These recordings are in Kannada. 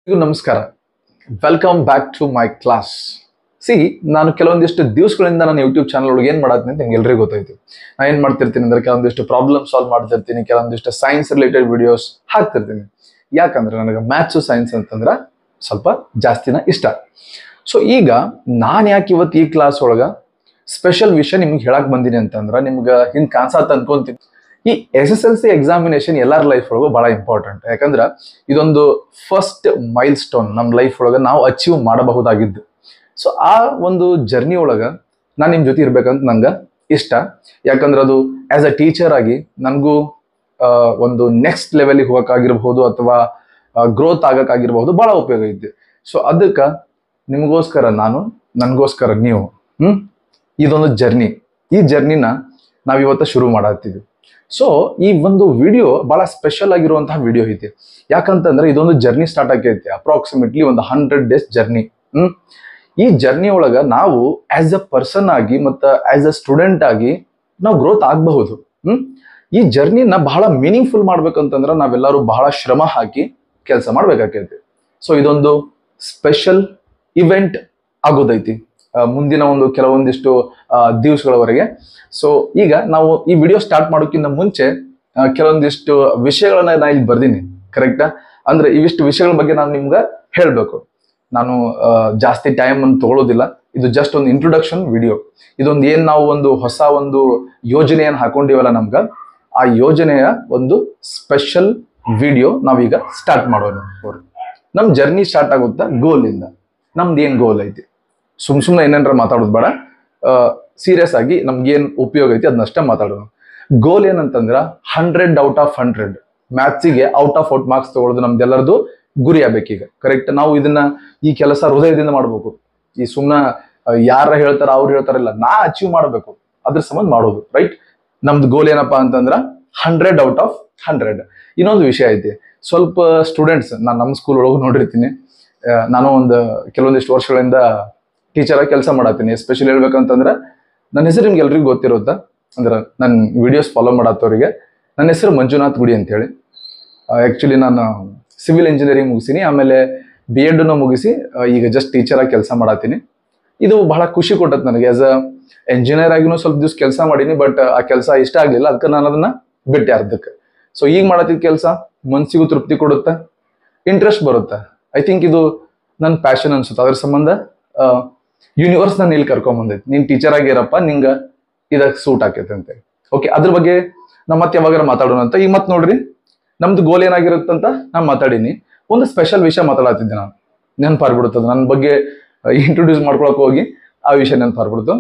ನಮಸ್ಕಾರ. Welcome back to my class. ನಾನು ಕೆಲವೊಂದಿಷ್ಟು ದಿವಸಗಳಿಂದ ನನ್ನ ಯೂಟ್ಯೂಬ್ ಚಾನಲ್ ಒಳಗೆ ಏನು ಮಾಡತ್ತೀನಿ ಅಂತ ನಿಮ್ಗೆ ಎಲ್ರಿಗೂ ಗೊತ್ತಾಯ್ತು. ನಾನು ಏನು ಮಾಡ್ತಿರ್ತೀನಿ ಅಂದ್ರೆ ಕೆಲವೊಂದಿಷ್ಟು ಪ್ರಾಬ್ಲಮ್ ಸಾಲ್ವ್ ಮಾಡ್ತಿರ್ತೀನಿ, ಕೆಲವೊಂದಿಷ್ಟು ಸೈನ್ಸ್ ರಿಲೇಟೆಡ್ ವಿಡಿಯೋಸ್ ಹಾಕ್ತಿರ್ತೀನಿ. ಯಾಕಂದ್ರೆ ನನಗೆ ಮ್ಯಾಥ್ಸು ಸೈನ್ಸ್ ಅಂತಂದ್ರೆ ಸ್ವಲ್ಪ ಜಾಸ್ತಿನ ಇಷ್ಟ. ಸೊ ಈಗ ನಾನು ಯಾಕೆ ಇವತ್ತು ಈ ಕ್ಲಾಸ್ ಒಳಗೆ ಸ್ಪೆಷಲ್ ವಿಷಯ ನಿಮ್ಗೆ ಹೇಳಕ್ ಬಂದೀನಿ ಅಂತಂದ್ರೆ ನಿಮ್ಗೆ ಹಿಂಗೆ ಕಾಣಿಸತ್ತ ಅನ್ಕೊಂತೀನಿ. ಈ SSLC ಎಕ್ಸಾಮಿನೇಷನ್ ಎಲ್ಲರ ಲೈಫ್ ಒಳಗೂ ಬಹಳ ಇಂಪಾರ್ಟೆಂಟ್. ಯಾಕಂದ್ರೆ ಇದೊಂದು ಫಸ್ಟ್ ಮೈಲ್ ಸ್ಟೋನ್ ನಮ್ಮ ಲೈಫ್ ಒಳಗೆ ನಾವು ಅಚೀವ್ ಮಾಡಬಹುದಾಗಿದ್ದು. ಸೊ ಆ ಒಂದು ಜರ್ನಿ ಒಳಗೆ ನಾನು ನಿಮ್ಮ ಜೊತೆ ಇರ್ಬೇಕಂತ ನಂಗೆ ಇಷ್ಟ. ಯಾಕಂದ್ರೆ ಅದು ಆಸ್ ಅ ಟೀಚರ್ ಆಗಿ ನನಗೂ ಒಂದು ನೆಕ್ಸ್ಟ್ ಲೆವೆಲ್ಗೆ ಹೋಗೋಕ್ಕಾಗಿರ್ಬೋದು ಅಥವಾ ಗ್ರೋತ್ ಆಗಕ್ಕಾಗಿರ್ಬೋದು ಭಾಳ ಉಪಯೋಗ ಐತಿ. ಸೊ ಅದಕ್ಕೆ ನಿಮಗೋಸ್ಕರ ನಾನು, ನನಗೋಸ್ಕರ ನೀವು, ಇದೊಂದು ಜರ್ನಿ. ಈ ಜರ್ನಿನ ನಾವಿವತ್ತು ಶುರು ಮಾಡತ್ತೀವಿ. ಸೊ ಈ ಒಂದು ವಿಡಿಯೋ ಬಹಳ ಸ್ಪೆಷಲ್ ಆಗಿರುವಂತಹ ವಿಡಿಯೋ ಐತಿ. ಯಾಕಂತಂದ್ರೆ ಇದೊಂದು ಜರ್ನಿ ಸ್ಟಾರ್ಟ್ ಆಗೈತಿ, ಅಪ್ರಾಕ್ಸಿಮೇಟ್ಲಿ ಒಂದು 100 days ಜರ್ನಿ. ಈ ಜರ್ನಿ ಒಳಗ ನಾವು ಆಸ್ ಅ ಪರ್ಸನ್ ಆಗಿ ಮತ್ತು ಆಸ್ ಅ ಸ್ಟೂಡೆಂಟ್ ಆಗಿ ನಾವು ಗ್ರೋತ್ ಆಗಬಹುದು. ಈ ಜರ್ನಿನ ಬಹಳ ಮೀನಿಂಗ್ಫುಲ್ ಮಾಡ್ಬೇಕಂತಂದ್ರೆ ನಾವೆಲ್ಲರೂ ಬಹಳ ಶ್ರಮ ಹಾಕಿ ಕೆಲಸ ಮಾಡ್ಬೇಕಾಗೈತಿ. ಸೊ ಇದೊಂದು ಸ್ಪೆಷಲ್ ಇವೆಂಟ್ ಆಗೋದೈತಿ ಮುಂದಿನ ಒಂದು ಕೆಲವೊಂದಿಷ್ಟು ದಿವಸಗಳವರೆಗೆ. ಸೊ ಈಗ ನಾವು ಈ ವಿಡಿಯೋ ಸ್ಟಾರ್ಟ್ ಮಾಡೋಕ್ಕಿಂತ ಮುಂಚೆ ಕೆಲವೊಂದಿಷ್ಟು ವಿಷಯಗಳನ್ನ ನಾನು ಇಲ್ಲಿ ಬರ್ದೀನಿ. ಕರೆಕ್ಟಾ? ಅಂದ್ರೆ ಇವಿಷ್ಟು ವಿಷಯಗಳ ಬಗ್ಗೆ ನಾನು ನಿಮ್ಗೆ ಹೇಳಬೇಕು. ನಾನು ಜಾಸ್ತಿ ಟೈಮ್ ಅನ್ನು ತಗೊಳ್ಳೋದಿಲ್ಲ. ಇದು ಜಸ್ಟ್ ಒಂದು ಇಂಟ್ರೊಡಕ್ಷನ್ ವಿಡಿಯೋ. ಇದೊಂದು ಏನು ನಾವು ಒಂದು ಹೊಸ ಒಂದು ಯೋಜನೆಯನ್ನು ಹಾಕೊಂಡಿವಲ್ಲ ನಮ್ಗೆ, ಆ ಯೋಜನೆಯ ಒಂದು ಸ್ಪೆಷಲ್ ವಿಡಿಯೋ ನಾವೀಗ ಸ್ಟಾರ್ಟ್ ಮಾಡೋಣ. ನಮ್ಮ ಜರ್ನಿ ಸ್ಟಾರ್ಟ್ ಆಗುತ್ತಾ ಗೋಲಿಂದ. ನಮ್ದು ಏನು ಗೋಲ್ ಐತಿ, ಸುಮ್ಮನೆ ಏನೇನಾರ ಮಾತಾಡೋದು ಬೇಡ. ಸೀರಿಯಸ್ ಆಗಿ ನಮ್ಗೇನು ಉಪಯೋಗ ಐತಿ ಅದನ್ನಷ್ಟೇ ಮಾತಾಡೋಣ. ಗೋಲ್ ಏನಂತಂದ್ರೆ 100 out of 100 ಮ್ಯಾಥ್ಸಿಗೆ ಔಟ್ ಆಫ್ ಮಾರ್ಕ್ಸ್ ತಗೊಳ್ಳೋದು ನಮ್ದೆಲ್ಲರದು ಗುರಿ ಆಗ್ಬೇಕೀಗ. ಕರೆಕ್ಟ್? ನಾವು ಇದನ್ನ ಈ ಕೆಲಸ ಹೃದಯದಿಂದ ಮಾಡ್ಬೇಕು. ಈ ಸುಮ್ಮನೆ ಯಾರ ಹೇಳ್ತಾರ ಅವ್ರು ಹೇಳ್ತಾರಲ್ಲ, ನಾ ಅಚೀವ್ ಮಾಡಬೇಕು, ಅದ್ರ ಸಂಬಂಧ ಮಾಡೋದು. ರೈಟ್? ನಮ್ದು ಗೋಲ್ ಏನಪ್ಪಾ ಅಂತಂದ್ರ 100 out of 100. ಇನ್ನೊಂದು ವಿಷಯ ಐತಿ, ಸ್ವಲ್ಪ ಸ್ಟೂಡೆಂಟ್ಸ್ ನಾನು ನಮ್ಮ ಸ್ಕೂಲ್ ಒಳಗೂ ನೋಡಿರ್ತೀನಿ. ನಾನು ಒಂದು ಕೆಲವೊಂದಿಷ್ಟು ವರ್ಷಗಳಿಂದ ಟೀಚರ್ ಆಗಿ ಕೆಲಸ ಮಾಡತ್ತೀನಿ. ಎಸ್ಪೆಷಲಿ ಹೇಳ್ಬೇಕಂತಂದ್ರೆ ನನ್ನ ಹೆಸರು ನಿಮ್ಗೆ ಎಲ್ರಿಗೂ ಗೊತ್ತಿರುತ್ತಾ, ಅಂದ್ರೆ ನನ್ನ ವಿಡಿಯೋಸ್ ಫಾಲೋ ಮಾಡತ್ತವರಿಗೆ. ನನ್ನ ಹೆಸರು ಮಂಜುನಾಥ್ ಗುಡಿ ಅಂತೇಳಿ. ಆ್ಯಕ್ಚುಲಿ ನಾನು ಸಿವಿಲ್ ಇಂಜಿನಿಯರಿಂಗ್ ಮುಗಿಸಿನಿ, ಆಮೇಲೆ B.Ed ಮುಗಿಸಿ ಈಗ ಜಸ್ಟ್ ಟೀಚರ್ ಆಗಿ ಕೆಲಸ ಮಾಡತ್ತೀನಿ. ಇದು ಬಹಳ ಖುಷಿ ಕೊಟ್ಟತ್ ನನಗೆ. ಆಸ್ ಅ ಎಂಜಿನಿಯರ್ ಆಗಿನೂ ಸ್ವಲ್ಪ ದಿವ್ಸ ಕೆಲಸ ಮಾಡೀನಿ, ಬಟ್ ಆ ಕೆಲಸ ಇಷ್ಟ ಆಗಲಿಲ್ಲ, ಅದಕ್ಕೆ ನಾನು ಅದನ್ನ ಬಿಟ್ಟೆ ಅರ್ಧಕ್ಕೆ. ಸೊ ಈಗ ಮಾಡತ್ತಿದ್ದ ಕೆಲಸ ಮನಸ್ಸಿಗೂ ತೃಪ್ತಿ ಕೊಡುತ್ತೆ, ಇಂಟ್ರೆಸ್ಟ್ ಬರುತ್ತೆ. ಐ ಥಿಂಕ್ ಇದು ನನ್ನ ಪ್ಯಾಷನ್ ಅನ್ಸುತ್ತೆ. ಅದ್ರ ಸಂಬಂಧ ಯೂನಿವರ್ಸ್ ನಾನು ಇಲ್ಲಿ ಕರ್ಕೊಂಬಂದೈತಿ, ನೀನು ಟೀಚರ್ ಆಗಿರಪ್ಪ, ನಿಂಗೆ ಇದಕ್ಕೆ ಸೂಟ್ ಆಕೈತೆ ಅಂತೇಳಿ. ಓಕೆ, ಅದ್ರ ಬಗ್ಗೆ ನಾವು ಮತ್ತೆ ಯಾವಾಗಾರ ಮಾತಾಡೋಣ ಅಂತ. ಈಗ ಮತ್ತೆ ನೋಡ್ರಿ, ನಮ್ದು ಗೋಲ್ ಏನಾಗಿರುತ್ತಂತ ನಾನು ಮಾತಾಡೀನಿ. ಒಂದು ಸ್ಪೆಷಲ್ ವಿಷಯ ಮಾತಾಡತ್ತಿದ್ದೆ ನಾನು, ನೆನಪಾರ್ಬಿಡುತ್ತದೆ. ನನ್ನ ಬಗ್ಗೆ ಇಂಟ್ರೊಡ್ಯೂಸ್ ಮಾಡ್ಕೊಳಕ್ ಹೋಗಿ ಆ ವಿಷಯ ನೆನಪಾರ್ಬಿಡ್ತು.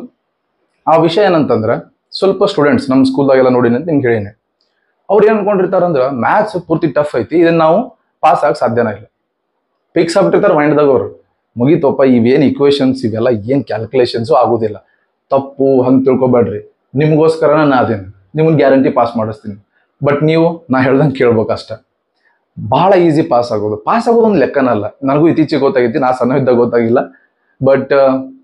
ಆ ವಿಷಯ ಏನಂತಂದ್ರೆ, ಸ್ವಲ್ಪ ಸ್ಟೂಡೆಂಟ್ಸ್ ನಮ್ಮ ಸ್ಕೂಲ್ದಾಗೆಲ್ಲ ನೋಡಿನಿ ಅಂತ ನಿಮ್ಗೆ ಹೇಳಿನಿ. ಅವ್ರು ಏನು ಅನ್ಕೊಂಡಿರ್ತಾರಂದ್ರೆ ಮ್ಯಾಥ್ಸ್ ಪೂರ್ತಿ ಟಫ್ ಐತಿ, ಇದನ್ನ ನಾವು ಪಾಸ್ ಆಗಿ ಸಾಧ್ಯನೇ ಇಲ್ಲ. ಫಿಕ್ಸ್ ಆಗ್ಬಿಟ್ಟಿರ್ತಾರೆ ಮೈಂಡ್ದಾಗ ಅವರು. ಮುಗೀತಪ್ಪ, ಇವೇನು ಇಕ್ವೇಶನ್ಸ್ ಇವೆಲ್ಲ ಏನು ಕ್ಯಾಲ್ಕುಲೇಷನ್ಸು ಆಗೋದಿಲ್ಲ, ತಪ್ಪು ಹಂಗೆ ತಿಳ್ಕೊಬೇಡ್ರಿ, ನಿಮಗೋಸ್ಕರ ನಾನು ಅದೇನು ನಿಮ್ಮನ್ನ ಗ್ಯಾರಂಟಿ ಪಾಸ್ ಮಾಡಿಸ್ತೀನಿ. ಬಟ್ ನೀವು ನಾ ಹೇಳ್ದಂಗೆ ಕೇಳ್ಬೇಕಷ್ಟ. ಭಾಳ ಈಸಿ ಪಾಸ್ ಆಗೋದು ಒಂದು ಲೆಕ್ಕನಲ್ಲ. ನನಗೂ ಇತ್ತೀಚೆಗೆ ಗೊತ್ತಾಗೈತಿ, ನಾ ಸಣ್ಣ ಇದ್ದಾಗ ಗೊತ್ತಾಗಿಲ್ಲ. ಬಟ್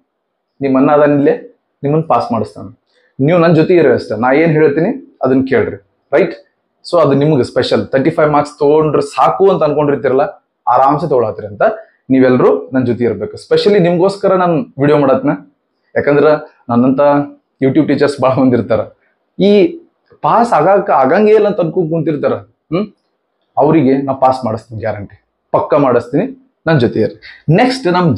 ನಿಮ್ಮ ಅಣ್ಣ ಅದನ್ನಿಲ್ಲೇ ನಿಮ್ಮನ್ನು ಪಾಸ್ ಮಾಡಿಸ್ತಾನೆ. ನೀವು ನನ್ನ ಜೊತೆ ಇರೋ ಅಷ್ಟೇ, ನಾ ಏನು ಹೇಳ್ತೀನಿ ಅದನ್ನು ಕೇಳ್ರಿ. ರೈಟ್? ಸೊ ಅದು ನಿಮ್ಗೆ ಸ್ಪೆಷಲ್ 35 marks ತೊಗೊಂಡ್ರೆ ಸಾಕು ಅಂತ ಅನ್ಕೊಂಡಿರ್ತಿರಲ್ಲ, ಆರಾಮ್ಸೆ ತೊಗೊಳತ್ತೀರಿ ಅಂತ ನೀವೆಲ್ಲರೂ ನನ್ನ ಜೊತೆ ಇರಬೇಕು. ಸ್ಪೆಷಲಿ ನಿಮ್ಗೋಸ್ಕರ ನಾನು ವಿಡಿಯೋ ಮಾಡತ್ನ. ಯಾಕಂದ್ರೆ ನನ್ನಂತ ಯೂಟ್ಯೂಬ್ ಟೀಚರ್ಸ್ ಭಾಳ ಹೊಂದಿರ್ತಾರ, ಈ ಪಾಸ್ ಆಗಂಗೇ ಇಲ್ಲ ಅಂತ ಅನ್ಕೊಂಡ್ ಕುಂತಿರ್ತಾರ. ಅವರಿಗೆ ನಾ ಪಾಸ್ ಮಾಡಿಸ್ತೀನಿ, ಗ್ಯಾರಂಟಿ ಪಕ್ಕ ಮಾಡಿಸ್ತೀನಿ. ನನ್ನ ಜೊತೆ ಇರ್ರಿ. ನೆಕ್ಸ್ಟ್ ನಮ್ಮ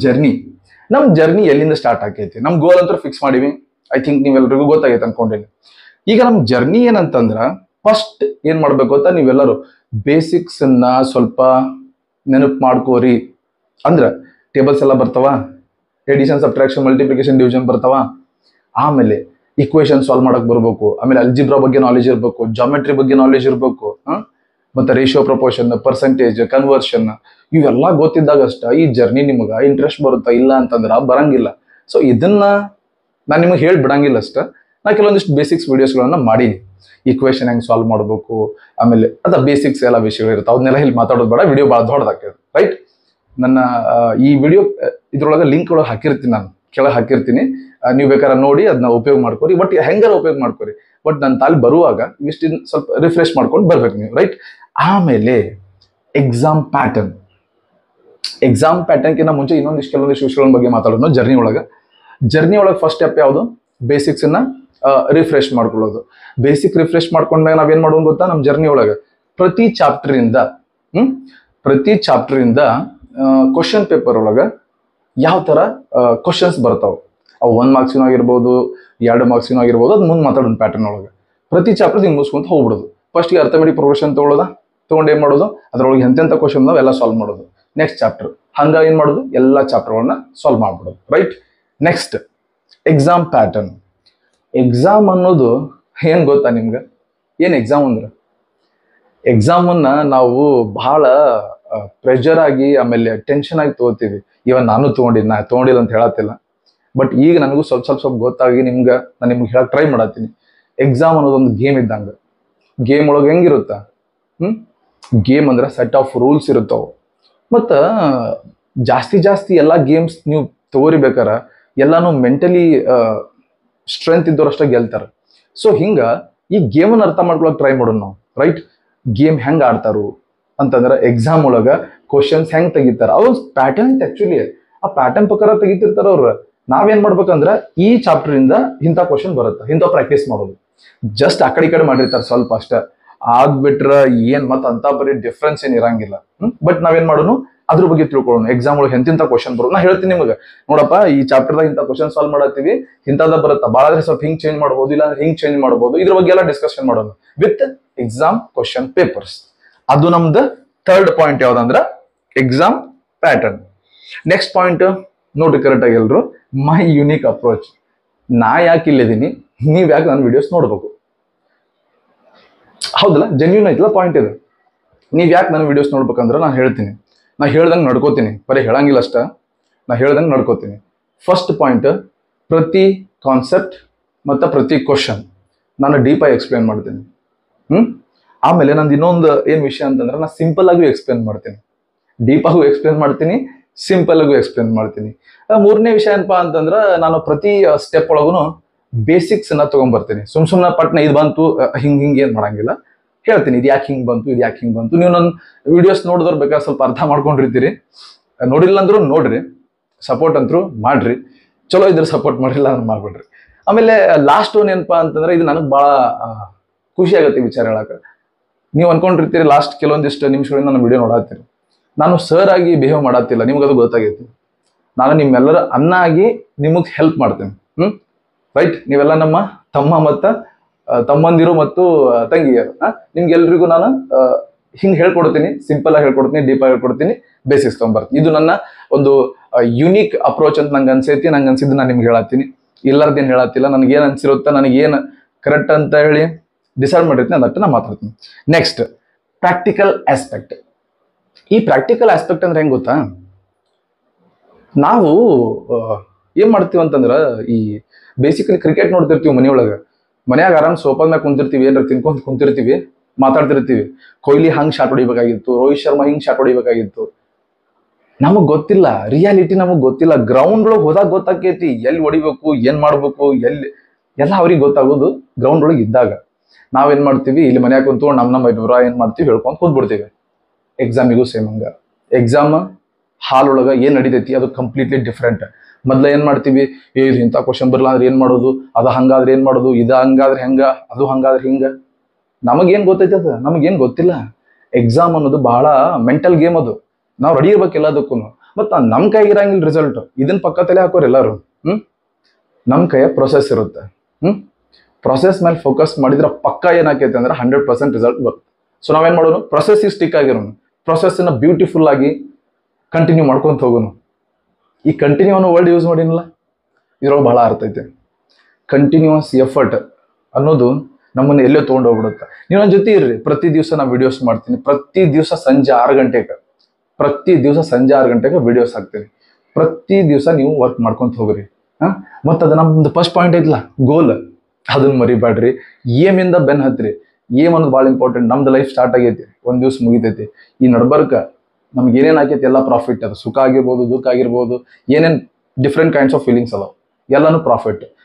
ಜರ್ನಿ ಎಲ್ಲಿಂದ ಸ್ಟಾರ್ಟ್ ಆಗೈತಿ? ನಮ್ಮ ಗೋಲ್ ಅಂತೂ ಫಿಕ್ಸ್ ಮಾಡೀವಿ. ಐ ಥಿಂಕ್ ನೀವೆಲ್ರಿಗೂ ಗೊತ್ತಾಗೈತೆ ಅನ್ಕೊಂಡೇನಿ. ಈಗ ನಮ್ಮ ಜರ್ನಿ ಏನಂತಂದ್ರ, ಫಸ್ಟ್ ಏನ್ ಮಾಡ್ಬೇಕು ಅಂತ ನೀವೆಲ್ಲರೂ ಬೇಸಿಕ್ಸ್ ಅನ್ನ ಸ್ವಲ್ಪ ನೆನಪು ಮಾಡ್ಕೋರಿ. ಅಂದ್ರ ಟೇಬಲ್ಸ್ ಎಲ್ಲ ಬರ್ತಾವ, ಎಡಿಷನ್, ಸಬ್ಟ್ರಾಕ್ಷನ್, ಮಲ್ಟಿಪ್ಲಿಕೇಶನ್, ಡಿವಿಷನ್ ಬರ್ತಾವ. ಆಮೇಲೆ ಇಕ್ವೇಶನ್ ಸಾಲ್ವ್ ಮಾಡಕ್ ಬರ್ಬೇಕು. ಆಮೇಲೆ ಅಲ್ಜಿಬ್ರಾ ಬಗ್ಗೆ ನಾಲೆಜ್ ಇರಬೇಕು, ಜಾಮೆಟ್ರಿ ಬಗ್ಗೆ ನಾಲೆಜ್ ಇರಬೇಕು, ಮತ್ತೆ ರೇಷಿಯೋ, ಪ್ರಪೋರ್ಷನ್, ಪರ್ಸೆಂಟೇಜ್, ಕನ್ವರ್ಷನ್, ಇವೆಲ್ಲ ಗೊತ್ತಿದ್ದಾಗ ಅಷ್ಟ ಈ ಜರ್ನಿ ನಿಮ್ಗೆ ಇಂಟ್ರೆಸ್ಟ್ ಬರುತ್ತಾ. ಇಲ್ಲ ಅಂತಂದ್ರ ಬರಂಗಿಲ್ಲ. ಸೊ ಇದನ್ನ ನಾನು ನಿಮಗೆ ಹೇಳಿ ಬಿಡಂಗಿಲ್ಲ ಅಷ್ಟ. ನಾ ಕೆಲವೊಂದಿಷ್ಟು ಬೇಸಿಕ್ಸ್ ವಿಡಿಯೋಸ್ಗಳನ್ನ ಮಾಡೀನಿ. ಇಕ್ವೇಶನ್ ಹೆಂಗೆ ಸಾಲ್ವ್ ಮಾಡಬೇಕು, ಆಮೇಲೆ ಅದ ಬೇಸಿಕ್ಸ್ ಎಲ್ಲ ವಿಷಯಗಳು ಇರುತ್ತೆ, ಅವನ್ನೆಲ್ಲ ಇಲ್ಲಿ ಮಾತಾಡೋದು ಬೇಡ, ವಿಡಿಯೋ ಭಾಳ ದೊಡ್ಡದಾಗ್ತದೆ. ರೈಟ್? ನನ್ನ ಈ ವಿಡಿಯೋ ಇದ್ರೊಳಗೆ ಲಿಂಕ್ ಒಳಗೆ ಹಾಕಿರ್ತೀನಿ, ನಾನು ಕೆಳಗೆ ಹಾಕಿರ್ತೀನಿ. ನೀವು ಬೇಕಾದ್ರೆ ನೋಡಿ ಅದನ್ನ ಉಪಯೋಗ ಮಾಡ್ಕೊರಿ. ಬಟ್ ಹೆಂಗಾರ ಉಪಯೋಗ ಮಾಡ್ಕೊರಿ. ಬಟ್ ನನ್ನ ತಾಲಿ ಬರುವಾಗ ಇಷ್ಟಿನ ಸ್ವಲ್ಪ ರಿಫ್ರೆಶ್ ಮಾಡ್ಕೊಂಡು ಬರ್ಬೇಕು ನೀವು. ರೈಟ್? ಆಮೇಲೆ ಎಕ್ಸಾಮ್ ಪ್ಯಾಟರ್ನ್. ಎಕ್ಸಾಮ್ ಪ್ಯಾಟರ್ನ್ಕಿಂತ ಮುಂಚೆ ಕೆಲವೊಂದಿಷ್ಟು ವಿಷಯಗಳ ಬಗ್ಗೆ ಮಾತಾಡೋಣ. ಜರ್ನಿ ಒಳಗೆ ಫಸ್ಟ್ ಸ್ಟೆಪ್ ಯಾವುದು? ಬೇಸಿಕ್ಸನ್ನ ರಿಫ್ರೆಶ್ ಮಾಡ್ಕೊಳ್ಳೋದು. ಬೇಸಿಕ್ ರಿಫ್ರೆಶ್ ಮಾಡ್ಕೊಂಡಾಗ ನಾವೇನು ಮಾಡೋದು ಗೊತ್ತಾ? ನಮ್ಮ ಜರ್ನಿ ಒಳಗೆ ಪ್ರತಿ ಚಾಪ್ಟರಿಂದ ಕ್ವಶನ್ ಪೇಪರ್ ಒಳಗೆ ಯಾವ ಥರ ಕ್ವಶನ್ಸ್ ಬರ್ತಾವೆ, ಅವು 1 ಮಾರ್ಕ್ಸಿನ ಆಗಿರ್ಬೋದು, 2 ಮಾರ್ಕ್ಸಿನ ಆಗಿರ್ಬೋದು, ಅದು ಮುಂದೆ ಮಾತಾಡೋದು ಪ್ಯಾಟರ್ನ್ ಒಳಗೆ. ಪ್ರತಿ ಚಾಪ್ಟರ್ ಹಿಂಗೆ ಮುಗಿಸ್ಕೊಂತ ಹೋಗ್ಬಿಡೋದು. ಫಸ್ಟ್ಗೆ ಅರ್ಥಮೆಟಿಕ್ ಪ್ರೋಗ್ರೆಷನ್ ತೊಗೊಂಡು ಏನು ಮಾಡೋದು, ಅದರೊಳಗೆ ಎಂತೆಂಥ ಕ್ವಶನ್ ನಾವೆಲ್ಲ ಸಾಲ್ವ್ ಮಾಡೋದು. ನೆಕ್ಸ್ಟ್ ಚಾಪ್ಟರ್ ಹಂಗ ಏನು ಮಾಡೋದು, ಎಲ್ಲ ಚಾಪ್ಟರ್ಗಳನ್ನ ಸಾಲ್ವ್ ಮಾಡ್ಬಿಡೋದು. Right. Next exam pattern. Exam ಅನ್ನೋದು ಏನು ಗೊತ್ತಾ ನಿಮ್ಗೆ? ಏನು ಎಕ್ಸಾಮ್ ಅಂದ್ರೆ? ಎಕ್ಸಾಮನ್ನ ನಾವು ಬಹಳ ಪ್ರೆಷರ್ ಆಗಿ ಆಮೇಲೆ ಟೆನ್ಷನ್ ಆಗಿ ತಗೋತೀವಿ. ಇವನ್ ನಾನು ತೊಗೊಂಡಿಲ್ಲ ಅಂತ ಹೇಳತ್ತಿಲ್ಲ, ಬಟ್ ಈಗ ನನಗೂ ಸ್ವಲ್ಪ ಗೊತ್ತಾಗಿ ನಾನು ನಿಮ್ಗೆ ಹೇಳಕ್ ಟ್ರೈ ಮಾಡತ್ತೀನಿ. ಎಕ್ಸಾಮ್ ಅನ್ನೋದೊಂದು ಗೇಮ್ ಇದ್ದಂಗೆ. ಗೇಮ್ ಒಳಗೆ ಹೆಂಗಿರುತ್ತ? ಗೇಮ್ ಅಂದ್ರೆ ಸೆಟ್ ಆಫ್ ರೂಲ್ಸ್ ಇರುತ್ತವು. ಮತ್ತು ಜಾಸ್ತಿ ಎಲ್ಲ ಗೇಮ್ಸ್ ನೀವು ತಗೋರಿಬೇಕಾರ ಎಲ್ಲಾನು ಮೆಂಟಲಿ ಸ್ಟ್ರೆಂತ್ ಇದ್ದವ್ರಷ್ಟೇ ಗೆಲ್ತಾರೆ. ಸೊ ಹಿಂಗೆ ಈ ಗೇಮನ್ನು ಅರ್ಥ ಮಾಡ್ಕೊಳಕ್ ಟ್ರೈ ಮಾಡೋಣ ನಾವು. ರೈಟ್. ಗೇಮ್ ಹೆಂಗೆ ಆಡ್ತಾರು ಅಂತಂದ್ರೆ ಎಕ್ಸಾಮ್ ಒಳಗೆ ಕ್ವಶನ್ಸ್ ಹೆಂಗೆ ತೆಗಿತಾರ, ಅವೊಂದು ಪ್ಯಾಟರ್ನ್ ಇತ್ತು ಆ್ಯಕ್ಚುಲಿ. ಆ ಪ್ಯಾಟರ್ನ್ ಪ್ರಕಾರ ತೆಗಿತಿರ್ತಾರ ಅವ್ರು. ನಾವೇನು ಮಾಡ್ಬೇಕಂದ್ರೆ ಈ ಚಾಪ್ಟರಿಂದ ಇಂಥ ಕ್ವಶನ್ ಬರುತ್ತೆ, ಇಂಥ ಪ್ರಾಕ್ಟೀಸ್ ಮಾಡೋದು. ಜಸ್ಟ್ ಆ ಕಡೆ ಈ ಕಡೆ ಮಾಡಿರ್ತಾರೆ ಸ್ವಲ್ಪ ಅಷ್ಟೇ. ಆಗ್ಬಿಟ್ರೆ ಏನು ಮತ್ತೆ ಅಂತ ಬರೀ ಡಿಫ್ರೆನ್ಸ್ ಏನು ಇರಂಗಿಲ್ಲ. ಬಟ್ ನಾವೇನು ಮಾಡೋಣ, ಅದ್ರ ಬಗ್ಗೆ ತಿಳ್ಕೊಳ್ಳೋಣ. ಎಕ್ಸಾಮ್ ಒಳಗೆ ಎಂತಿಂಥ ಕ್ವಶನ್ ಬರೋದು ನಾ ಹೇಳ್ತೀನಿ ನಿಮಗೆ. ನೋಡಪ್ಪ, ಈ ಚಾಪ್ಟರ್ದಾಗ ಇಂಥ ಕ್ವಶನ್ ಸಾಲ್ವ್ ಮಾಡತ್ತೀವಿ, ಇಂಥದ್ದು ಬರುತ್ತಾ, ಭಾಳ ಆದ್ರೆ ಸ್ವಲ್ಪ ಹಿಂಗೆ ಚೇಂಜ್ ಮಾಡ್ಬೋದು, ಇಲ್ಲ ಅಂದ್ರೆ ಹಿಂಗೆ ಚೇಂಜ್ ಮಾಡ್ಬೋದು. ಇದ್ರ ಬಗ್ಗೆ ಎಲ್ಲ ಡಿಸ್ಕಷನ್ ಮಾಡೋಣ ವಿತ್ ಎಕ್ಸಾಮ್ ಕ್ವಶನ್ ಪೇಪರ್ಸ್. ಅದು ನಮ್ದು ಥರ್ಡ್ ಪಾಯಿಂಟ್ ಯಾವ್ದಂದ್ರೆ ಎಕ್ಸಾಮ್ ಪ್ಯಾಟರ್ನ್. ನೆಕ್ಸ್ಟ್ ಪಾಯಿಂಟ್ ನೋಡ್ರಿ ಕರೆಕ್ಟಾಗಿ ಎಲ್ರು, ಮೈ ಯುನೀಕ್ ಅಪ್ರೋಚ್. ನಾ ಯಾಕೆ ಇಲ್ಲಿದ್ದೀನಿ, ನೀವ್ ಯಾಕೆ ನನ್ನ ವಿಡಿಯೋಸ್ ನೋಡ್ಬೇಕು? ಹೌದಲ್ಲ, ಜೆನ್ಯೂನ್ ಐತಲ್ಲ ಪಾಯಿಂಟ್ ಇದು. ನೀವ್ ಯಾಕೆ ನನ್ನ ವಿಡಿಯೋಸ್ ನೋಡ್ಬೇಕಂದ್ರೆ ನಾನು ಹೇಳ್ತೀನಿ, ನಾ ಹೇಳ್ದಂಗೆ ನಡ್ಕೋತೀನಿ. ಬರೀ ಹೇಳಂಗಿಲ್ಲ ಅಷ್ಟ, ನಾ ಹೇಳ್ದಂಗೆ ನಡ್ಕೋತೀನಿ. ಫಸ್ಟ್ ಪಾಯಿಂಟ್, ಪ್ರತಿ ಕಾನ್ಸೆಪ್ಟ್ ಮತ್ತು ಪ್ರತಿ ಕ್ವಶನ್ ನಾನು ಡೀಪಾಗಿ ಎಕ್ಸ್ಪ್ಲೇನ್ ಮಾಡ್ತೀನಿ. ಆಮೇಲೆ ನಂದು ಇನ್ನೊಂದು ಏನು ವಿಷಯ ಅಂತಂದ್ರೆ, ನಾನು ಸಿಂಪಲ್ ಆಗಿ ಎಕ್ಸ್ಪ್ಲೇನ್ ಮಾಡ್ತೀನಿ, ಡೀಪಾಗೂ ಎಕ್ಸ್ಪ್ಲೇನ್ ಮಾಡ್ತೀನಿ, ಸಿಂಪಲ್ ಆಗೂ ಎಕ್ಸ್ಪ್ಲೇನ್ ಮಾಡ್ತೀನಿ. ಮೂರನೇ ವಿಷಯ ಏನಪ್ಪಾ ಅಂತಂದ್ರೆ, ನಾನು ಪ್ರತಿ ಸ್ಟೆಪ್ ಒಳಗೂ ಬೇಸಿಕ್ಸ್ ಅನ್ನ ತಗೊಂಡ್ಬರ್ತೀನಿ. ಸುಮ್ಮನೆ ಪಟ್ನ ಇದು ಬಂತು ಹಿಂಗೆ ಏನು ಮಾಡಂಗಿಲ್ಲ, ಹೇಳ್ತೀನಿ ಇದು ಯಾಕೆ ಹಿಂಗೆ ಬಂತು, ಇದು ಯಾಕೆ ಹಿಂಗೆ ಬಂತು. ನೀವು ನನ್ನ ವಿಡಿಯೋಸ್ ನೋಡಿದ್ರೆ ಬೇಕಾದ್ರೆ ಸ್ವಲ್ಪ ಅರ್ಥ ಮಾಡ್ಕೊಂಡಿರ್ತೀರಿ. ನೋಡಿಲ್ಲ ಅಂದ್ರೂ ನೋಡ್ರಿ, ಸಪೋರ್ಟ್ ಅಂತರೂ ಮಾಡ್ರಿ. ಚಲೋ ಇದ್ರೆ ಸಪೋರ್ಟ್ ಮಾಡಿಲ್ಲ ಅಂದ್ರೆ ಮಾಡ್ಬಿಡ್ರಿ. ಆಮೇಲೆ ಲಾಸ್ಟ್ ಒನ್ ಏನಪ್ಪಾ ಅಂತಂದ್ರೆ, ಇದು ನನಗೆ ಭಾಳ ಖುಷಿ ಆಗುತ್ತೆ ವಿಚಾರ ಹೇಳಕ್ಕೆ. ನೀವು ಅನ್ಕೊಂಡಿರ್ತೀರಿ ಲಾಸ್ಟ್ ಕೆಲವೊಂದಿಷ್ಟು ನಿಮಿಷಗಳಿಂದ ನನ್ನ ವಿಡಿಯೋ ನೋಡತ್ತೀರಿ, ನಾನು ಸರ್ ಆಗಿ ಬಿಹೇವ್ ಮಾಡತ್ತಿಲ್ಲ, ನಿಮ್ಗದು ಗೊತ್ತಾಗೈತಿ. ನಾನು ನಿಮ್ಮೆಲ್ಲರ ಅನ್ನ ಆಗಿ ನಿಮಗೆ ಹೆಲ್ಪ್ ಮಾಡ್ತೇನೆ. ರೈಟ್. ನೀವೆಲ್ಲ ನಮ್ಮ ತಮ್ಮ ಮತ್ತು ತಮ್ಮಂದಿರು ಮತ್ತು ತಂಗಿಯರು. ನಿಮ್ಗೆಲ್ರಿಗೂ ನಾನು ಹಿಂಗೆ ಹೇಳ್ಕೊಡ್ತೀನಿ, ಸಿಂಪಲ್ ಆಗಿ ಹೇಳ್ಕೊಡ್ತೀನಿ, ಡೀಪಾಗಿ ಹೇಳ್ಕೊಡ್ತೀನಿ, ಬೇಸಿಕ್ಸ್ ತೊಗೊಂಬರ್ತೀನಿ. ಇದು ನನ್ನ ಒಂದು ಯುನೀಕ್ ಅಪ್ರೋಚ್ ಅಂತ ನಂಗೆ ಅನ್ಸೈತಿ. ನಂಗೆ ಅನ್ಸಿದ್ದು ನಾನು ನಿಮ್ಗೆ ಹೇಳತ್ತೀನಿ, ಇಲ್ಲಾರ್ದೇನು ಹೇಳತ್ತಿಲ್ಲ. ನನಗೇನು ಅನ್ಸಿರುತ್ತಾ, ನನಗೇನು ಕರೆಕ್ಟ್ ಅಂತ ಹೇಳಿ ಡಿಸೈಡ್ ಮಾಡಿರ್ತೀನಿ, ಅದಕ್ಕೆ ನಾನು ಮಾತಾಡ್ತೀನಿ. Next, practical aspect. ಈ ಪ್ರಾಕ್ಟಿಕಲ್ ಆಸ್ಪೆಕ್ಟ್ ಅಂದ್ರೆ ಹೆಂಗೆ ಗೊತ್ತಾ? ನಾವು ಏನ್ ಮಾಡ್ತೀವಿ ಅಂತಂದ್ರೆ, ಈ ಬೇಸಿಕಲಿ ಕ್ರಿಕೆಟ್ ನೋಡ್ತಿರ್ತೀವಿ ಮನೆಯೊಳಗೆ. ಮನ್ಯಾಗ ಆರಾಮ್ ಸೋಫಾದ ಮ್ಯಾಗ ಕುಂತಿರ್ತೀವಿ, ಏನಾರ ತಿನ್ಕೊಂತ ಕುಂತಿರ್ತೀವಿ, ಮಾತಾಡ್ತಿರ್ತೀವಿ. ಕೊಹ್ಲಿ ಹಂಗೆ ಶಾಟ್ ಹೊಡಿಬೇಕಾಗಿತ್ತು, ರೋಹಿತ್ ಶರ್ಮಾ ಹಿಂಗೆ ಶಾಟ್ ಹೊಡಿಬೇಕಾಗಿತ್ತು. ನಮಗ್ ಗೊತ್ತಿಲ್ಲ, ರಿಯಾಲಿಟಿ ನಮಗ್ ಗೊತ್ತಿಲ್ಲ. ಗ್ರೌಂಡ್ ಒಳಗೆ ಹೋದಾಗ ಗೊತ್ತಾಕೈತಿ ಎಲ್ಲಿ ಹೊಡಿಬೇಕು, ಏನ್ ಮಾಡ್ಬೇಕು, ಎಲ್ಲ ಅವ್ರಿಗೆ ಗೊತ್ತಾಗೋದು ಗ್ರೌಂಡ್ ಒಳಗೆ ಇದ್ದಾಗ. ನಾವೇನ್ ಮಾಡ್ತೀವಿ, ಇಲ್ಲಿ ಮನ್ಯಾಗ ಕುಂತು ನಮ್ಮ ಇವ್ರ ಏನ್ ಮಾಡ್ತೀವಿ ಹೇಳ್ಕೊಂತ ಕೂತ್ಬಿಡ್ತೀವಿ. ಎಕ್ಸಾಮಿಗೂ ಸೇಮ್ ಹಂಗ. ಎಕ್ಸಾಮ್ ಹಾಲ್ ಒಳಗೆ ಏನ್ ನಡೀತೈತಿ ಅದು ಕಂಪ್ಲೀಟ್ಲಿ ಡಿಫ್ರೆಂಟ್. ಮೊದ್ಲ ಏನ್ ಮಾಡ್ತೀವಿ, ಇದು ಇಂಥ ಕ್ವಶನ್ ಬರಲ್ಲ ಅಂದ್ರೆ ಏನ್ ಮಾಡೋದು, ಅದು ಹಂಗಾದ್ರೆ ಏನ್ ಮಾಡೋದು, ಇದು ಹಂಗಾದ್ರೆ ಹೆಂಗ, ಅದು ಹಂಗಾದ್ರೆ ಹಿಂಗ. ನಮಗೇನ್ ಗೊತ್ತೈತಿ, ಅದು ನಮಗೇನ್ ಗೊತ್ತಿಲ್ಲ. ಎಕ್ಸಾಮ್ ಅನ್ನೋದು ಬಹಳ ಮೆಂಟಲ್ ಗೇಮ್. ಅದು ನಾವು ರೆಡಿ ಇರ್ಬೇಕು ಎಲ್ಲದಕ್ಕೂ. ಮತ್ತ ನಮ್ ಕೈಗಿರಂಗಿಲ್ಲ ರಿಸಲ್ಟ್. ಇದನ್ನ ಪಕ್ಕ ತಲೆ ಹಾಕೋರು ಎಲ್ಲಾರು. ನಮ್ ಕೈಯ ಪ್ರೊಸೆಸ್ ಇರುತ್ತೆ. ಪ್ರೊಸೆಸ್ ಮೇಲೆ ಫೋಕಸ್ ಮಾಡಿದ್ರೆ ಪಕ್ಕ ಏನಾಕೈತೆ ಅಂದ್ರೆ 100% ರಿಸಲ್ಟ್ ಬರುತ್ತೆ. ಸೊ ನಾವೇನ್ ಮಾಡೋನು, ಪ್ರೊಸೆಸ್ ಸ್ಟಿಕ್ ಆಗಿರೋನು, ಪ್ರೊಸೆಸ್ನ ಬ್ಯೂಟಿಫುಲ್ ಆಗಿ ಕಂಟಿನ್ಯೂ ಮಾಡ್ಕೊಂತ ಹೋಗೋನು. ಈ ಕಂಟಿನ್ಯೂ ಅನ್ನೋ ವರ್ಡ್ ಯೂಸ್ ಮಾಡಿನಲ್ಲ, ಇದ್ರೊಳಗೆ ಬಹಳ ಅರ್ಥ ಐತೆ. ಕಂಟಿನ್ಯೂಸ್ ಎಫರ್ಟ್ ಅನ್ನೋದು ನಮ್ಮನ್ನು ಎಲ್ಲೋ ತೊಗೊಂಡು ಹೋಗ್ಬಿಡುತ್ತೆ. ನೀವು ನನ್ನ ಜೊತೆ ಇರ್ರಿ, ಪ್ರತಿ ದಿವಸ ನಾನು ವಿಡಿಯೋಸ್ ಮಾಡ್ತೀನಿ. ಪ್ರತಿ ದಿವಸ ಸಂಜೆ 6 ಗಂಟೆಗೆ ವಿಡಿಯೋಸ್ ಹಾಕ್ತೀನಿ. ಪ್ರತಿ ದಿವಸ ನೀವು ವರ್ಕ್ ಮಾಡ್ಕೊಂತ ಹೋಗ್ರಿ. ಮತ್ತು ಅದು ನಮ್ದು ಫಸ್ಟ್ ಪಾಯಿಂಟ್ ಐತಲ್ಲ, ಗೋಲ್, ಅದನ್ನ ಮರಿಬೇಡ್ರಿ. ಏಮಿಂದ ಬೆನ್ ಹತ್ರಿ. ಏಮ್ ಅನ್ನೋದು ಭಾಳ ಇಂಪಾರ್ಟೆಂಟ್. ನಮ್ದು ಲೈಫ್ ಸ್ಟಾರ್ಟ್ ಆಗೈತಿ, ಒಂದ್ ದಿವ್ಸ ಮುಗಿತೈತಿ. ಈ ನಡ್ಬರ್ಕ ನಮ್ಗೆ ಏನೇನು ಆಕೈತಿ ಎಲ್ಲ ಪ್ರಾಫಿಟ್. ಅದು ಸುಖ ಆಗಿರ್ಬೋದು, ದುಃಖ ಆಗಿರ್ಬೋದು, ಏನೇನು ಡಿಫ್ರೆಂಟ್ ಕೈಂಡ್ಸ್ ಆಫ್ ಫೀಲಿಂಗ್ಸ್ ಅದಾವ, ಎಲ್ಲಾನು ಪ್ರಾಫಿಟ್.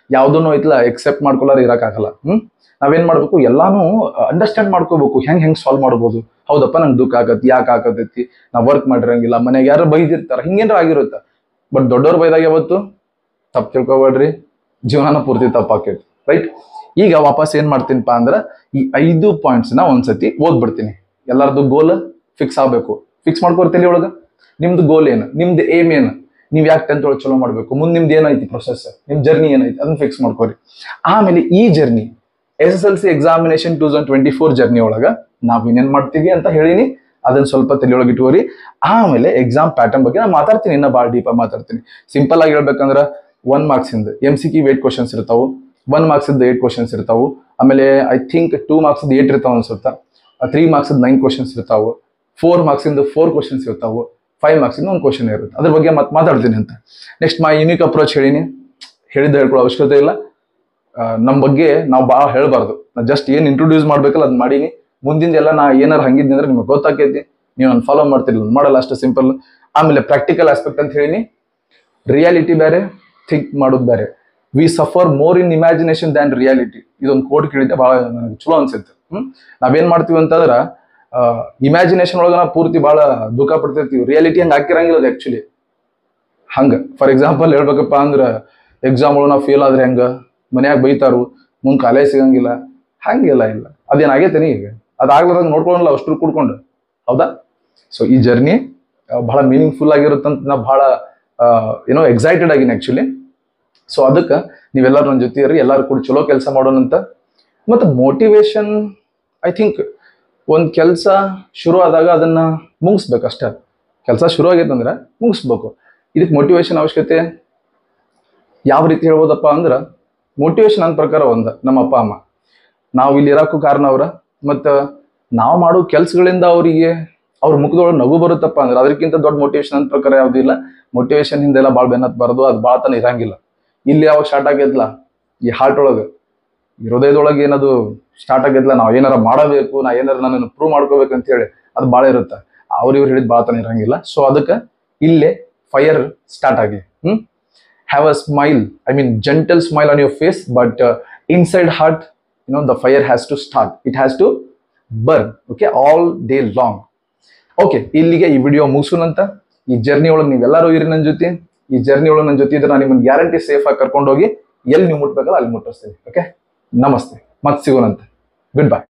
ಯಾವುದನ್ನು ಐತಲ್ಲ ಎಕ್ಸೆಪ್ಟ್ ಮಾಡ್ಕೊಳ್ಳಾರ ಇರಕ್ಕಾಗಲ್ಲ. ನಾವೇನ್ ಮಾಡ್ಬೇಕು, ಎಲ್ಲಾನು ಅಂಡರ್ಸ್ಟ್ಯಾಂಡ್ ಮಾಡ್ಕೋಬೇಕು, ಹೆಂಗ್ ಸಾಲ್ವ್ ಮಾಡ್ಬೋದು. ಹೌದಪ್ಪ, ನಂಗೆ ದುಃಖ ಆಗತ್ತೆ, ಯಾಕೆ ಆಗತೈತಿ, ನಾ ವರ್ಕ್ ಮಾಡಿರಂಗಿಲ್ಲ, ಮನೆಗೆ ಯಾರು ಬೈದಿರ್ತಾರ, ಹಿಂಗೇನಾರ ಆಗಿರುತ್ತೆ. ಬಟ್ ದೊಡ್ಡವ್ರು ಬೈದಾಗ ಯಾವತ್ತು ತಪ್ಪು ತಿಳ್ಕೊಬೇಡ್ರಿ, ಜೀವನನ ಪೂರ್ತಿ ತಪ್ಪಾಕೈತಿ, ರೈಟ್? ಈಗ ವಾಪಸ್ ಏನ್ ಮಾಡ್ತೀನಿಪ್ಪ ಅಂದ್ರೆ ಈ 5 ಪಾಯಿಂಟ್ಸ್ನ ಒಂದ್ಸತಿ ಓದ್ಬಿಡ್ತೀನಿ. ಎಲ್ಲರದು ಗೋಲ್ ಫಿಕ್ಸ್ ಆಗ್ಬೇಕು. ಫಿಕ್ಸ್ ಮಾಡ್ಕೊಡ್ತೀನಿ ಒಳಗ ನಿಮ್ದು ಗೋಲ್ ಏನು, ನಿಮ್ದು ಏಮ್ ಏನು, ನೀವ್ ಯಾಕೆ 10th ಒಳಗೆ ಚಲೋ ಮಾಡ್ಬೇಕು, ಮುಂದೆ ನಿಮ್ದು ಏನೈತಿ ಪ್ರೊಸೆಸ್, ನಿಮ್ ಜರ್ನಿ ಏನೈತಿ ಅದನ್ನ ಫಿಕ್ಸ್ ಮಾಡ್ಕೋರಿ. ಆಮೇಲೆ ಈ ಜರ್ನಿ SSLC ಎಕ್ಸಾಮಿನೇಷನ್ 2024 ಜರ್ನಿ ಒಳಗ ನಾವ್ ಏನೇನ್ ಮಾಡ್ತೀವಿ ಅಂತ ಹೇಳಿನಿ, ಅದನ್ನ ಸ್ವಲ್ಪ ತಲೆಯೊಳಗೆ ಇಟ್ಕೋರಿ. ಆಮೇಲೆ ಎಕ್ಸಾಮ್ ಪ್ಯಾಟರ್ನ್ ಬಗ್ಗೆ ನಾನು ಮಾತಾಡ್ತೀನಿ, ಇನ್ನ ಭಾಳ ಡೀಪ್ ಆಗಿ ಮಾತಾಡ್ತೀನಿ. ಸಿಂಪಲ್ ಆಗಿ ಹೇಳ್ಬೇಕಂದ್ರ 1 marks ಇಂದ MCQ 8 ಕ್ವಶನ್ಸ್ ಇರ್ತಾವು, 1 marks 8 ಕ್ವಶನ್ಸ್ ಇರ್ತಾವು. ಆಮೇಲೆ ಐ ಥಿಂಕ್ 2 marks 8 ಇರ್ತಾವ ಅನ್ಸುತ್ತಾ, 3 marks 9 ಕ್ವಶನ್ಸ್ ಇರ್ತಾವು, 4 marks 4 ಕ್ವಶನ್ಸ್ ಇರ್ತಾವು, 5 marks 1 ಕ್ವಶನ್ ಇರುತ್ತೆ. ಅದ್ರ ಬಗ್ಗೆ ಮತ್ತೆ ಮಾತಾಡ್ತೀನಿ ಅಂತ. ನೆಕ್ಸ್ಟ್ ಮೈ ಯುನಿಕ್ ಅಪ್ರೋಚ್ ಹೇಳಿನಿ, ಹೇಳ್ಕೊಳ್ಳೋ ಅವಶ್ಯಕತೆ ಇಲ್ಲ. ನಮ್ಮ ಬಗ್ಗೆ ನಾವು ಭಾಳ ಹೇಳ್ಬಾರ್ದು, ಜಸ್ಟ್ ಏನು ಇಂಟ್ರೊಡ್ಯೂಸ್ ಮಾಡ್ಬೇಕಲ್ಲ ಅದ್ ಮಾಡೀನಿ. ಮುಂದಿಂದೆಲ್ಲ ನಾ ಏನಾರು ಹಂಗಿದ್ನಿ ಅಂದ್ರೆ ನಿಮ್ಗೆ ಗೊತ್ತಾಕೈತಿ, ನೀವು ನಾನು ಫಾಲೋ ಮಾಡ್ತಿರ್ಲಿಲ್ಲ, ಮಾಡಲ್ಲ, ಅಷ್ಟು ಸಿಂಪಲ್. ಆಮೇಲೆ ಪ್ರಾಕ್ಟಿಕಲ್ ಆಸ್ಪೆಕ್ಟ್ ಅಂತ ಹೇಳಿನಿ, ರಿಯಾಲಿಟಿ ಬೇರೆ, ಥಿಂಕ್ ಮಾಡೋದು ಬೇರೆ. We suffer more in imagination than reality. ಇದೊಂದು ಕೋಡ್ ಕೇಳಿದ್ದೆ, ಭಾಳ ನನಗೆ ಚಲೋ ಅನ್ಸುತ್ತೆ. ನಾವೇನ್ ಮಾಡ್ತೀವಿ ಅಂತಂದ್ರ ಇಮ್ಯಾಜಿನೇಷನ್ ಒಳಗ ನಾವು ಪೂರ್ತಿ ಭಾಳ ದುಃಖ ಪಡ್ತಿರ್ತೀವಿ, ರಿಯಾಲಿಟಿ ಹಂಗೆ ಹಾಕಿರಂಗಿಲ್ಲ ಅದು ಆಕ್ಚುಲಿ. ಹಂಗ ಫಾರ್ ಎಕ್ಸಾಂಪಲ್ ಹೇಳ್ಬೇಕಪ್ಪ ಅಂದ್ರ ಎಕ್ಸಾಮ್ ಒಳಗೆ ನಾವು ಫೇಲ್ ಆದ್ರೆ ಹೆಂಗ, ಮನ್ಯಾಗ ಬೈತಾರು, ಮುಂದೆ ಕಾಲೇಜ್ ಸಿಗಂಗಿಲ್ಲ, ಹಂಗೆಲ್ಲ ಇಲ್ಲ. ಅದೇನಾಗೈತೇನೆ ಈಗ, ಅದಾಗ್ಲಾರ್ದಂಗೆ ನೋಡ್ಕೊಳ್ಳಲ್ಲ ಅಷ್ಟ್ರು ಕುಡ್ಕೊಂಡು, ಹೌದಾ? ಸೊ ಈ ಜರ್ನಿ ಬಹಳ ಮೀನಿಂಗ್ಫುಲ್ ಆಗಿರುತ್ತಂತ ನಾ ಭಾಳ ಏನೋ ಎಕ್ಸೈಟೆಡ್ ಆಗಿನಿ ಆಕ್ಚುಲಿ. ಸೊ ಅದಕ್ಕೆ ನೀವೆಲ್ಲರೂ ನನ್ನ ಜೊತೆ ಇರ್ರಿ, ಎಲ್ಲರೂ ಕೂಡ ಚಲೋ ಕೆಲಸ ಮಾಡೋಣಂತ. ಮತ್ತು ಮೋಟಿವೇಶನ್, ಐ ಥಿಂಕ್ ಒಂದು ಕೆಲಸ ಶುರು ಆದಾಗ ಅದನ್ನ ಮುಗಿಸ್ಬೇಕಷ್ಟೇ. ಕೆಲಸ ಶುರು ಆಗೈತಂದ್ರೆ ಮುಗಿಸ್ಬೇಕು. ಇದಕ್ಕೆ ಮೋಟಿವೇಶನ್ ಅವಶ್ಯಕತೆ ಯಾವ ರೀತಿ ಹೇಳ್ಬೋದಪ್ಪ ಅಂದ್ರೆ, ಮೋಟಿವೇಶನ್ ನನ್ನ ಪ್ರಕಾರ ನಮ್ಮ ಅಪ್ಪ ಅಮ್ಮ, ನಾವು ಇಲ್ಲಿ ಇರೋಕ್ಕೂ ಕಾರಣ ಅವ್ರ, ಮತ್ತು ನಾವು ಮಾಡೋ ಕೆಲ್ಸಗಳಿಂದ ಅವರಿಗೆ ಅವ್ರ ಮುಖದೊಳಗೆ ನಗು ಬರುತ್ತಪ್ಪ ಅಂದ್ರೆ ಅದಕ್ಕಿಂತ ದೊಡ್ಡ ಮೋಟಿವೇಶನ್ ನನ್ನ ಪ್ರಕಾರ ಯಾವುದೂ ಇಲ್ಲ. ಮೋಟಿವೇಶನ್ ಹಿಂದೆಲ್ಲ ಭಾಳ ಬೆನ್ನತ್ಬಾರ್ದು, ಅದು ಭಾಳ ತನ ಇರಂಗಿಲ್ಲ. ಇಲ್ಲಿ ಯಾವಾಗ ಸ್ಟಾರ್ಟ್ ಆಗೈತಲ್ಲ ಈ ಹಾರ್ಟ್ ಒಳಗೆ, ಈ ಹೃದಯದೊಳಗೆ ಏನದು ಸ್ಟಾರ್ಟ್ ಆಗೈತಲ್ಲ, ನಾವು ಏನಾರ ಮಾಡಬೇಕು, ನನ್ನನ್ನು ಪ್ರೂವ್ ಮಾಡ್ಕೋಬೇಕು ಅಂತ ಹೇಳಿ, ಅದು ಭಾಳ ಇರುತ್ತೆ. ಇವ್ರು ಹೇಳಿದ್ ಭಾಳ ತನ ಇರಂಗಿಲ್ಲ. ಸೊ ಅದಕ್ಕೆ ಇಲ್ಲೇ ಫೈರ್ ಸ್ಟಾರ್ಟ್ ಆಗಿ, have a smile, I mean gentle smile on your face, but inside heart, the fire has to start, it has to burn, okay, all day long. Okay, ಇಲ್ಲಿಗೆ ಈ ವಿಡಿಯೋ ಮುಗಿಸೋಣಂತ. ಈ ಜರ್ನಿ ಒಳಗೆ ನೀವೆಲ್ಲರೂ ಇರಿ ನನ್ನ ಜೊತೆ. ಈ ಜರ್ನಿ ಒಳಗೆ ನನ್ನ ಜೊತೆ ಇದ್ರೆ ನಾನು ನಿಮ್ಮನ್ನು ಗ್ಯಾರಂಟಿ ಸೇಫ್ ಆಗಿ ಕರ್ಕೊಂಡೋಗಿ ಎಲ್ಲಿ ನೀವು ಮುಟ್ಬೇಕಲ್ಲ ಅಲ್ಲಿ ಮುಟ್ಟಿಸ್ತೀನಿ. ಓಕೆ, ನಮಸ್ತೆ, ಮತ್ತೆ ಸಿಗೋಣಂತೆ, ಗುಡ್ ಬೈ.